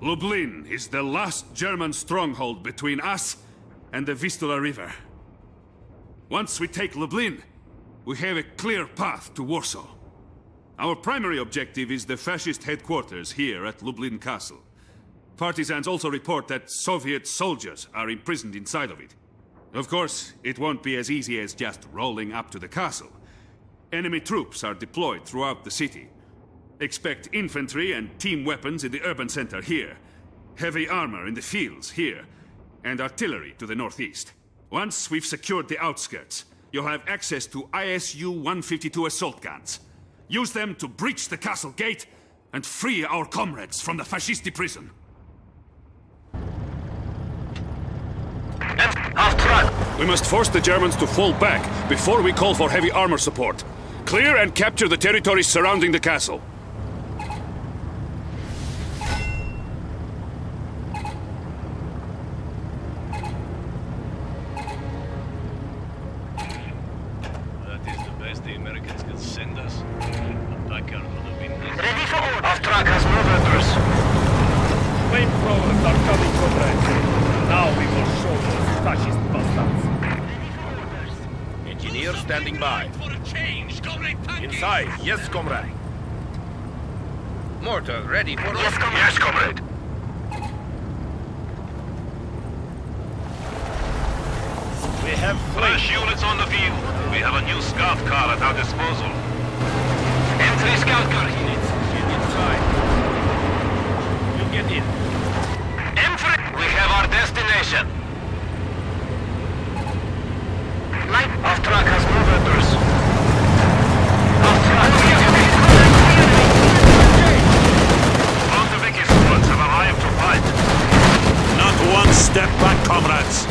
Lublin is the last German stronghold between us and the Vistula River. Once we take Lublin, we have a clear path to Warsaw. Our primary objective is the fascist headquarters here at Lublin Castle. Partisans also report that Soviet soldiers are imprisoned inside of it. Of course, it won't be as easy as just rolling up to the castle. Enemy troops are deployed throughout the city. Expect infantry and team weapons in the urban center here, heavy armor in the fields here, and artillery to the northeast. Once we've secured the outskirts, you'll have access to ISU-152 assault guns. Use them to breach the castle gate and free our comrades from the fascisti prison. We must force the Germans to fall back before we call for heavy armor support. Clear and capture the territories surrounding the castle. That is the best the Americans can send us. Ready for order. Auftrag has moved orders. Flamethrowers are coming, comrades. Now we will show those fascist bastards. Engineer standing by. For a change, comrade. Inside, yes, comrade. Mortar ready for... Yes, comrade. Yes, comrade. We have Fresh units on the field. We have a new scout car at our disposal. Entry scout car. units. Get inside. You get in. Entry. We have our destination. Light. Auftrag has moved orders. Auftrag. Bolsheviki squads have arrived to fight. Not one step back, comrades.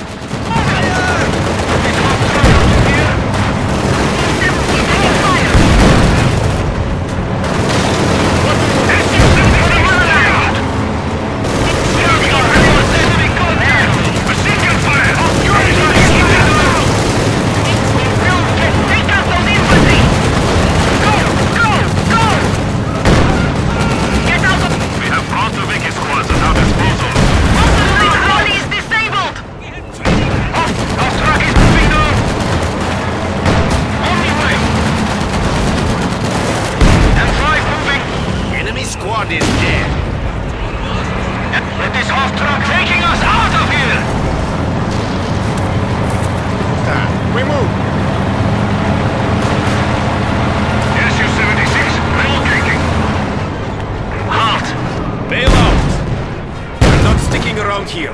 Here.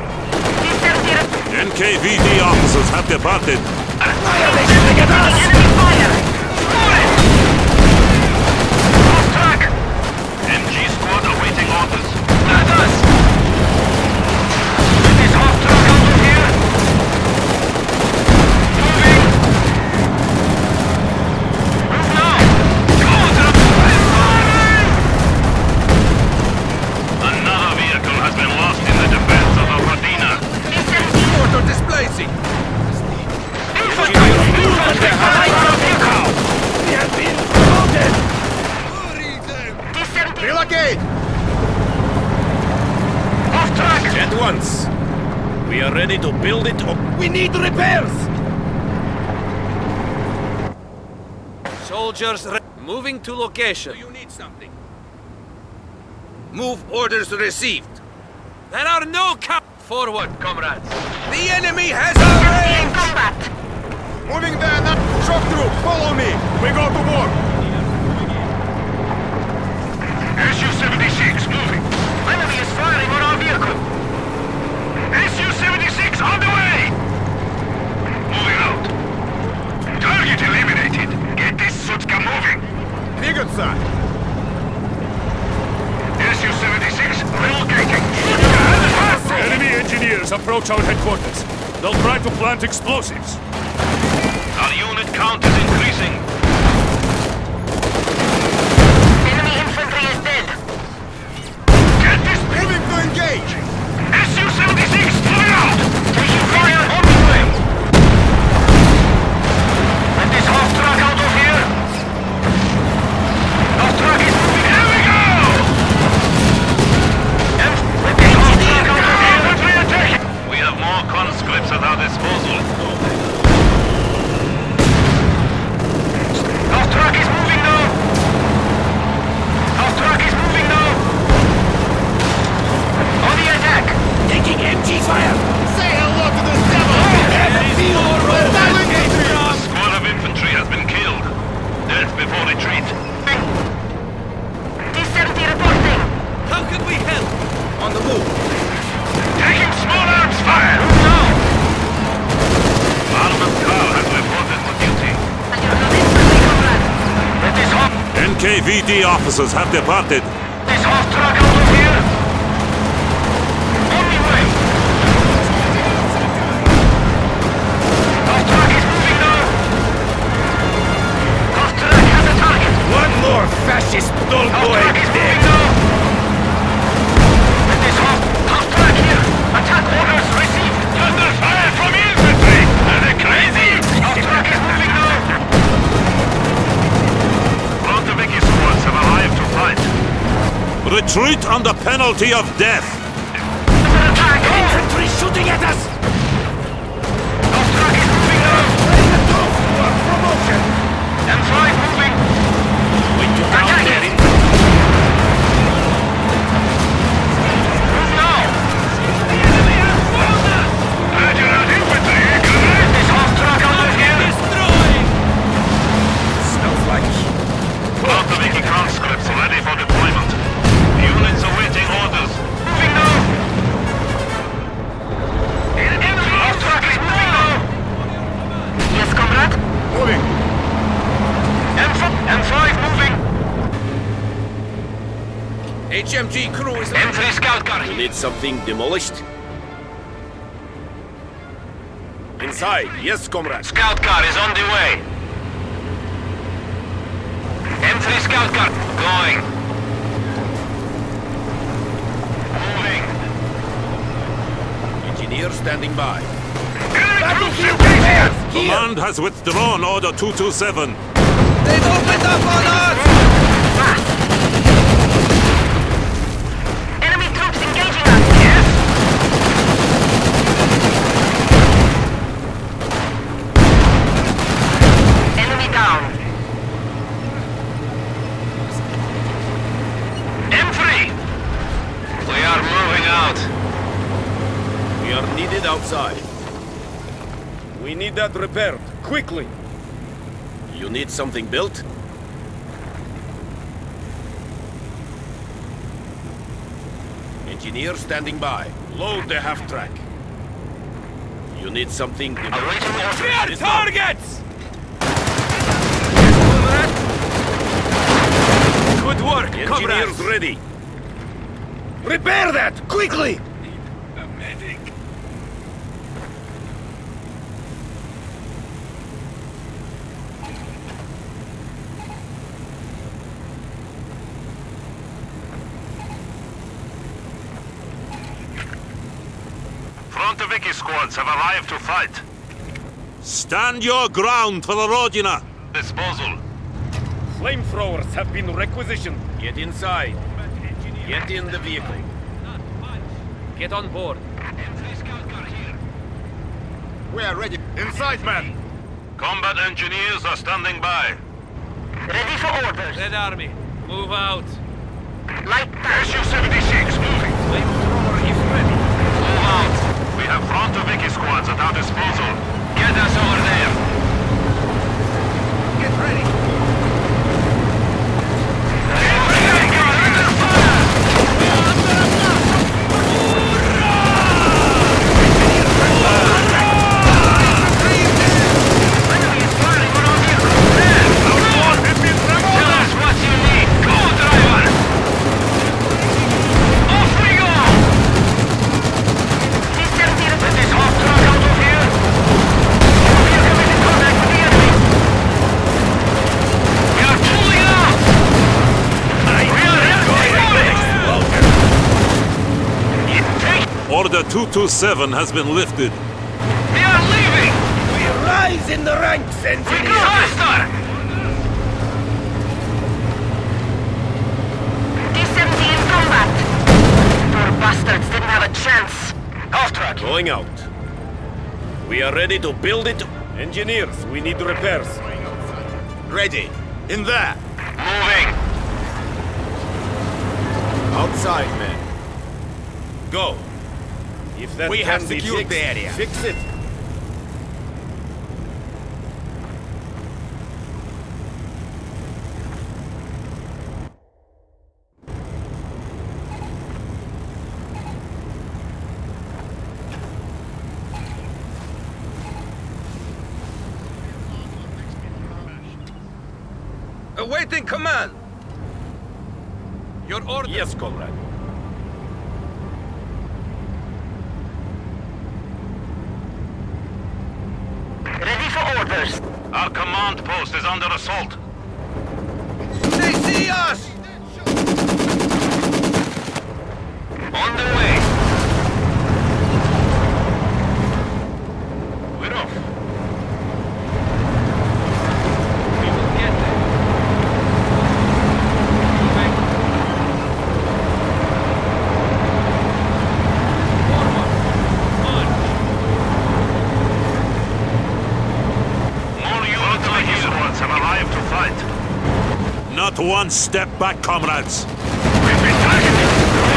NKVD officers have departed. Enemy fire! Off track! MG squad awaiting orders. That's us! Is off track out of here? Moving! Move now! Go! Another vehicle has been lost in the defense of Obradina. Mortar displacing. Infantry! Infantry! We have been promoted. Descending! Relocate. Off track! At once. We are ready to build it up. We need repairs. Soldiers moving to location. You need something. Move orders received. There are no forward, comrades. The enemy has In arrived. combat! Moving there. Shock troop, follow me. We go to war. SU-76 moving. Enemy is firing on our vehicle! SU-76 on the way! Moving out. Target eliminated. Get this Sutska moving. Двигаться. SU-76 relocating. Enemy engineers approach our headquarters. They'll try to plant explosives. Our unit count is increasing. Enemy infantry is dead! Get this Moving to engage. SU-76 moving out! Taking fire on the way! Let this half track out of here! Half track is moving! Here we go! Let this NKVD officers have departed. This half track out of here. On the way. Half track is moving now. Half track has a target. One more fascist dull Half boy track is moving dead. now. With this half track here. Attack orders received. Under fire from infantry. Are they crazy? Half track is moving now. Frontoviki squads have arrived to fight. Retreat under penalty of death. Under attack. Infantry shooting at us! Half track is moving now. Bring the troops to our promotion! M5 moving. Going to down Attack their it. infantry. Move now. Reginald infantry, Get this half track out of here. Smells like... Frontoviki conscripts ready for deployment. Units awaiting orders. Moving now. Half track is moving now. Yes, comrade. Moving. M5 moving. HMG crew is M3 scout car. You need something demolished? Inside, yes, comrade. Scout car is on the way. M3 scout car going. Moving. Engineer standing by. Battlefield repairs! Here! Command has withdrawn Order 227. They've opened up on us! Enemy troops engaging us. Yes. Enemy down. M3. We are moving out. We are needed outside. We need that repaired, quickly! You need something built? Engineer standing by. Load the half-track. You need something demolished? Awaiting orders. Clear targets! Good work, Engineers comrades! ready. Repair that, quickly! Frontoviki squads have arrived to fight. Stand your ground for the Rodina. Disposal. Flamethrowers have been requisitioned. Get inside. Get in the vehicle. Get on board. We are ready. Inside, men. Combat engineers are standing by. Ready for orders. Red Army, move out. Light tank. Su-76 moving. Flamethrower is ready. Move out. We have Frontoviki squads at our disposal. Get us over there. Get ready. Order 227 has been lifted. We are leaving. We rise in the ranks, We go engineer! faster. D-70 in combat. Poor bastards didn't have a chance. Half track. Going out. We are ready to build it. Engineers, we need repairs. Ready. In there. Moving. Outside, men. Go. If that We can have be secured fixed, the area. Fix it. Awaiting command. Your order. Yes, comrade. Ready for orders. Our command post is under assault. They see us! On the way. We're off. We will get there. Moving. Forward. March. More units like heroes have arrived to fight. Not one step back, comrades. We've been targeted.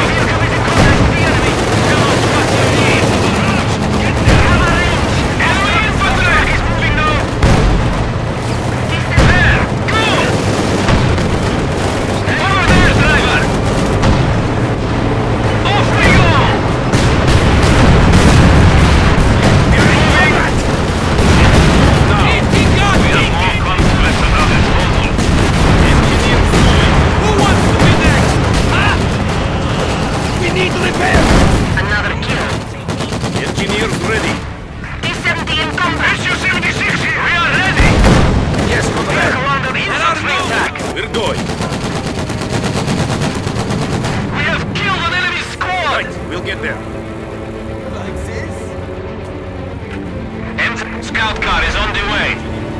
Scout car is on the way.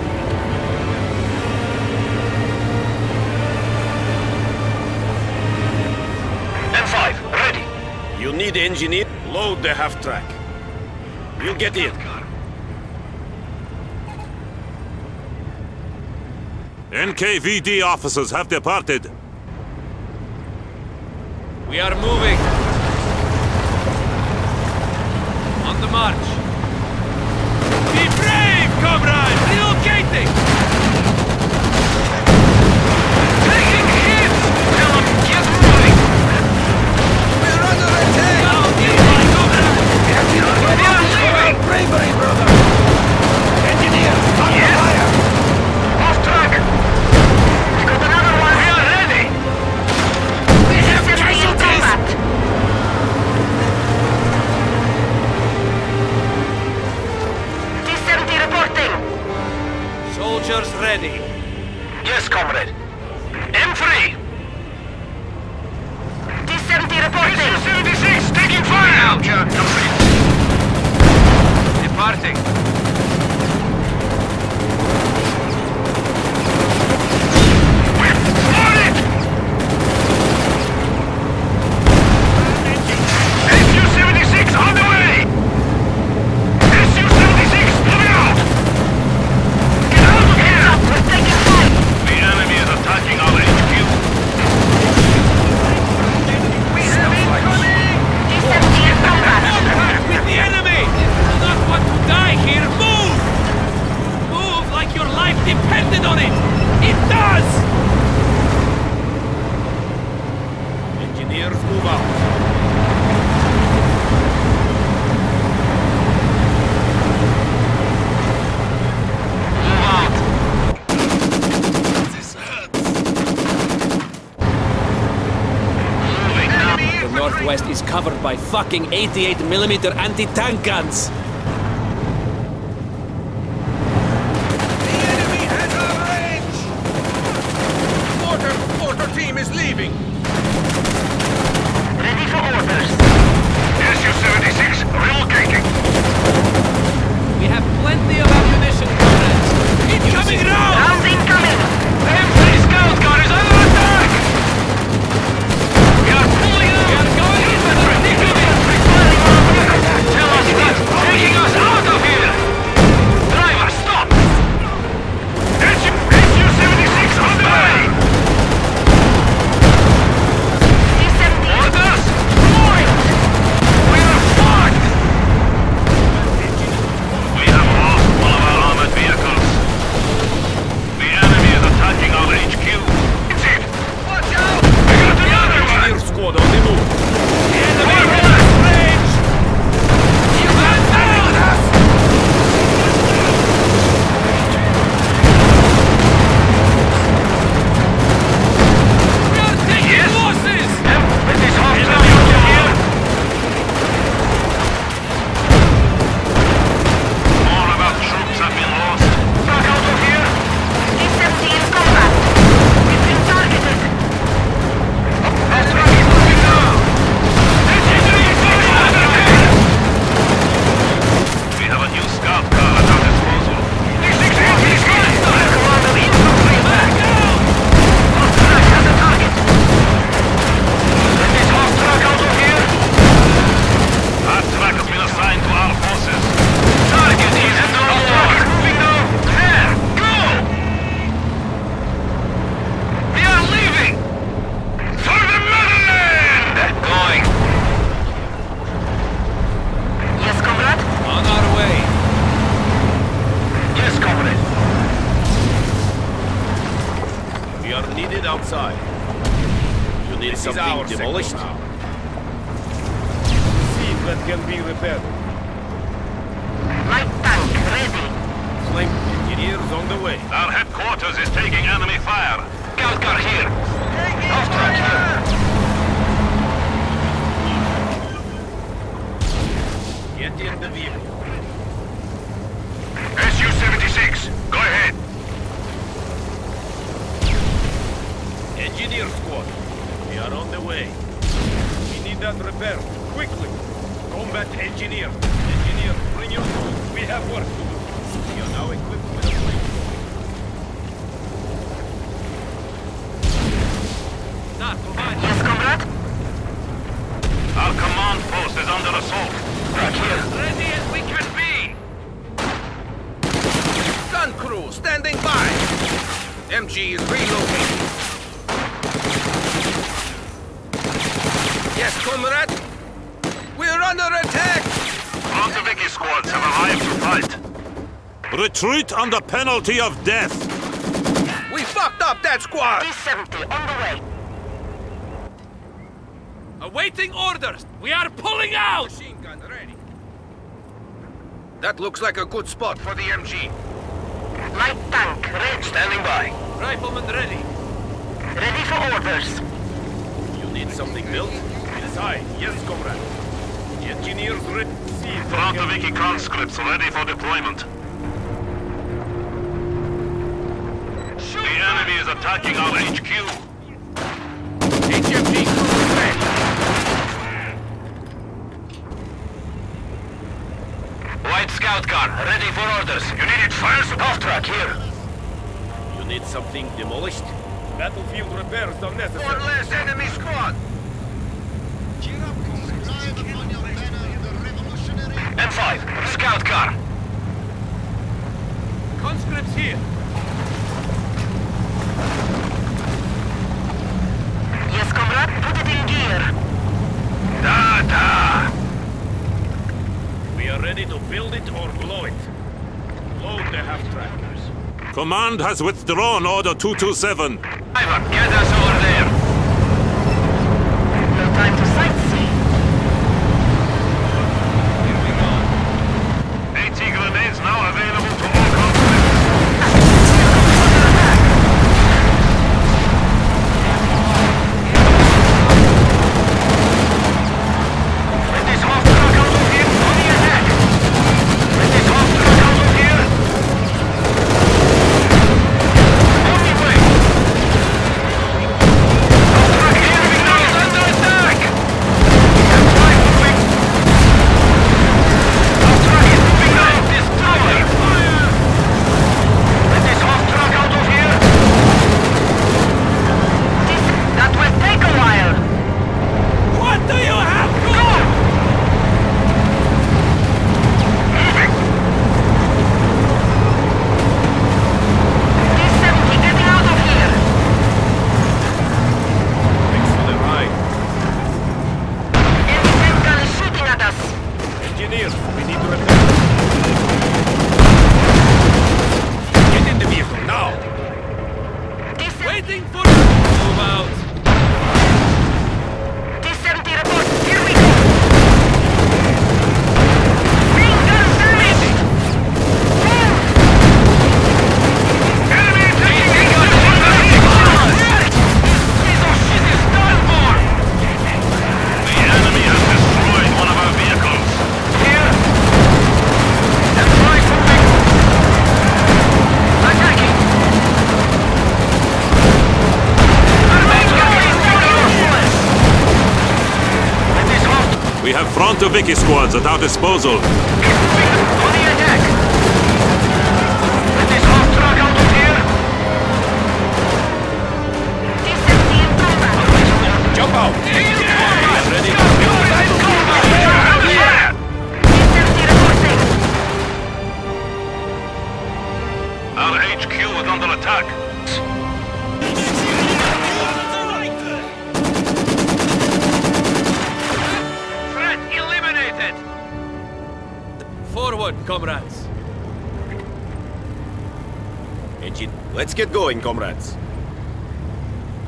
M5, ready. You need engineer? Load the half-track. We'll get in. NKVD officers have departed. We are moving. On the march. Be brave, comrades! Relocating! Taking hits! Tell them, get moving! We're under attack! Down, my comrades! We are leaving! Bravery, brother! Engineer, on fire! Off track. We got another one. We are ready! We have casualties. T-70 reporting. Soldiers ready. Yes, comrade. M3. T-70 reporting. T-76 taking fire now, Jack. Departing. SU-76 on the way! SU-76 moving out! Get out of here. We're taking fire. The enemy is attacking our HQ. We have incoming. T-70 in combat. Contact with the enemy! You do not want to die here. Move! Move like your life depended on it! It does! Engineers, move out. The northwest is covered by fucking 88mm anti-tank guns. The enemy has our range! Mortar team is leaving. Ready for orders. SU-76 relocating. We have plenty of ammunition, comrades. Incoming round! Rounds incoming. The M3 scout car is under attack! We are pulling out! We are going in, but we're incoming! Tell us what. Take outside. You need This is something our demolished? sector now. See if that can be repaired. Light tank ready. Flame engineers on the way. Our headquarters is taking enemy fire. Scout car here. Off track here. Get in the vehicle. Su-76, go ahead. Engineer squad, we are on the way. We need that repaired. Quickly. Combat engineer. Engineer, bring your tools. We have work to do. We are now equipped with a plane. Yes, comrade? Our command post is under assault. Back here. Ready as we can be! Gun crew, standing by! MG is relocating. Yes, comrade? We're under attack! Frontoviki squads have arrived to fight. Retreat under penalty of death. We fucked up that squad! T-70 on the way. Awaiting orders! We are pulling out! Machine gun ready. That looks like a good spot for the MG. Light tank ready. Standing by. Rifleman ready. Ready for orders. You need something built? Inside. Yes, comrade. Engineers ready. See if that can be Frontoviki conscripts ready for deployment. The enemy is attacking our HQ. HMG crew ready. White scout car ready for orders. You needed fire support. Off track here. You need something demolished? battlefield repairs are necessary. One less enemy squad. M5, scout car. Conscripts here. Yes, comrade, put it in gear. We are ready to build it or blow it. Load the half-trackers. Command has withdrawn Order 227. Driver, get us over there. No time to sightsee. Here we go. AT grenades now available to all conscripts. Let this half truck out of here. On the attack. Let this half truck out of here. On the way. Half truck here. Is under attack. That's right, moving. Half truck is moving now. Destroy. Fire. Let this half truck out of here. That will take a while. What do you have? Go! Moving. T-70 getting out of here. Thanks for the ride. M10 gun is shooting at us. Engineers, we need to repair. Get in the vehicle now! T-70 Waiting for move out. T-70 report. Here we go. Main gun damaged. Move. Enemy taking a gun. Piece of shit is done for. The enemy has destroyed one of our vehicles. Here. That's right, moving. Attacking. Our main gun is now useless. Let this halt. We have Frontoviki squads at our disposal. On the attack. Let this half truck out of here. T-70 in combat. Jump out! Ready. Our HQ is under attack. Threat eliminated. Forward, comrades. Engine, let's get going, comrades.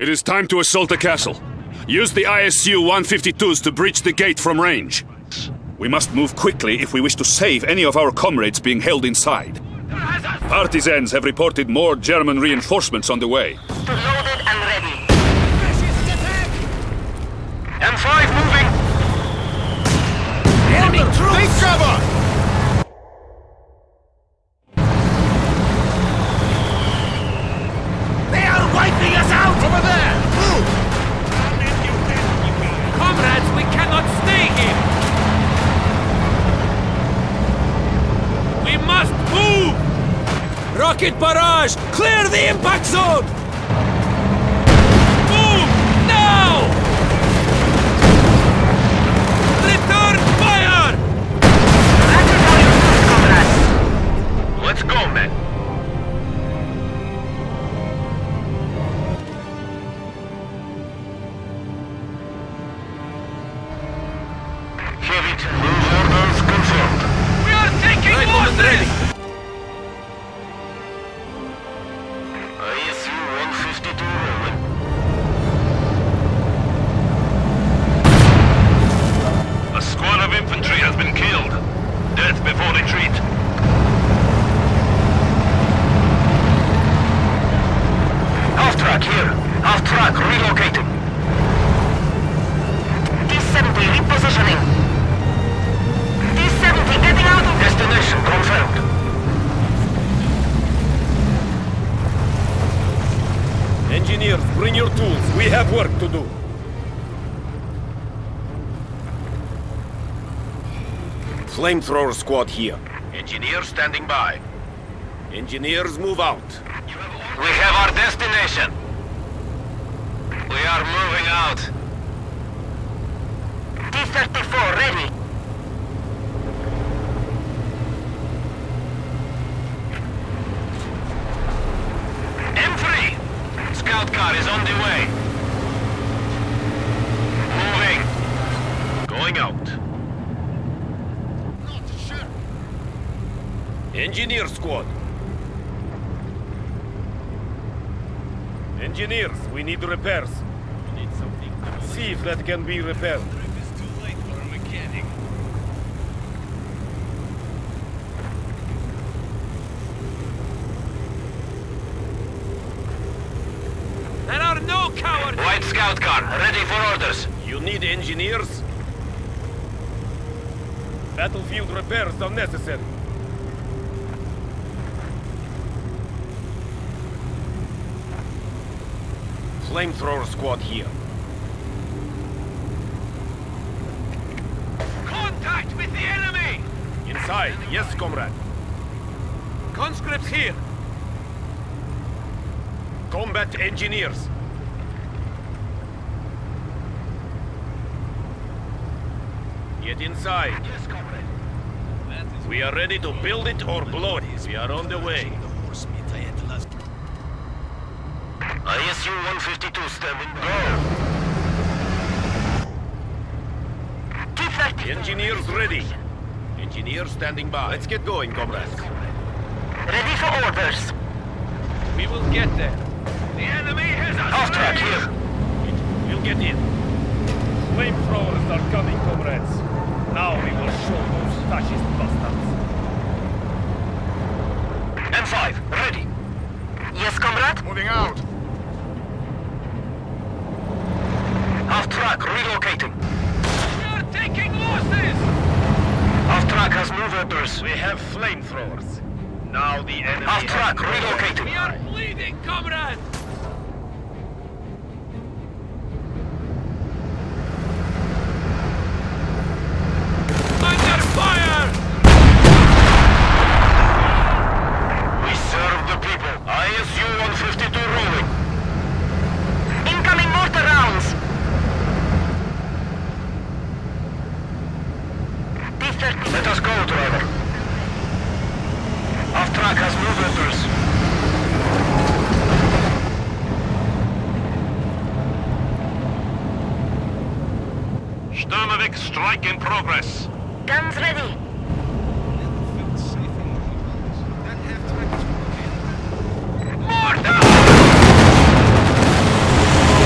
It is time to assault the castle. Use the ISU-152s to breach the gate from range. We must move quickly if we wish to save any of our comrades being held inside. Partisans have reported more German reinforcements on the way. Loaded and ready. M5 moving. Enemy troops! Take cover! They are wiping us out! Over there! Move! Comrades, we cannot stay here! We must move! Rocket barrage! Clear the impact zone! Move! Now! Return fire! Let's go, men. Heavy move orders confirmed. We are taking losses! ISU-152 rolling. A squad of infantry has been killed. Death before retreat. Half-track here. Half-track relocating. D-70 repositioning. D-70 getting out of destination confirmed. Engineers, bring your tools. We have work to do. Flamethrower squad here. Engineers standing by. Engineers move out. We have our destination. We are moving out. T-34 ready. M3! Scout car is on the way. Moving. Going out. Engineer squad. Engineers, we need repairs. We need something. See if that can be repaired. It's too late for a mechanic. There are no cowards! White scout car ready for orders. You need engineers? Battlefield repairs are necessary. Flamethrower squad here. Contact with the enemy! Inside, yes, comrade. Conscripts here! Combat engineers. Get inside. Yes, comrade. We are ready to build it or blow it. We are on the way. ISU-152 standing go. T-30 Engineers ready. Engineers standing by. Let's get going, comrades. ready for orders. We will get there. The enemy has us! Half-track here. We'll get in. Flamethrowers are coming, comrades. Now we will show those fascist bastards. M5 ready. Yes, comrade. Moving out! Half-track relocating. We are taking losses! Half-track has move orders. We have flamethrowers. Now the enemy Half-track We relocating. are bleeding, comrades! Under fire! We serve the people. ISU-152 rolling. Incoming mortar rounds. T-30. Let us go, driver. Half-track has move orders. Sturmovik strike in progress. Guns ready. Mortar!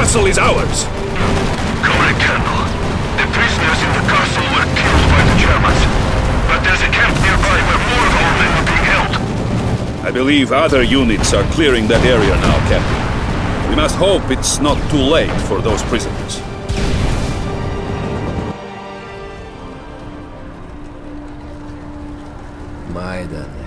castle is ours. Correct, Colonel. The prisoners in the castle were killed by the Germans. But there's a camp nearby where more of our men are being held. I believe other units are clearing that area now, Captain. We must hope it's not too late for those prisoners. Майдане.